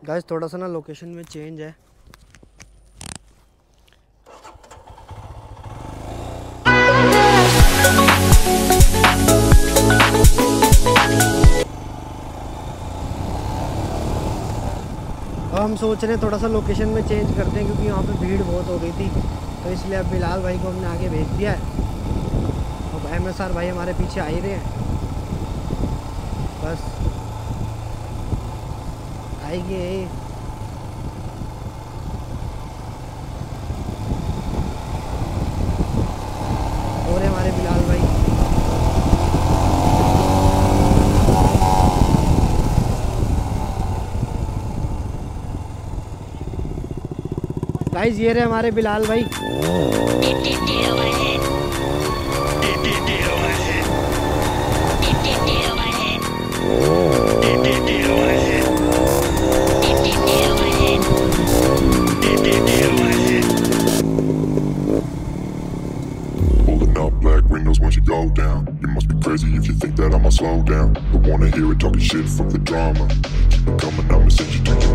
Guys थोड़ा सा ना लोकेशन में चेंज है। अब हम सोच रहे हैं थोड़ा सा लोकेशन में चेंज करते हैं, क्योंकि यहाँ पे भीड़ बहुत हो गई थी, तो इसलिए अब बिलाल भाई को हमने आगे भेज दिया है। अब MSR भाई हमारे पीछे आ ही रहे हैं, बस आएंगे। और हमारे बिलाल भाई गाइस, ये रहे हमारे बिलाल भाई। Once you go down, you must be crazy if you think that I'ma slow down. Don't wanna hear it talking shit from the drama. Keep it coming, I'ma send you to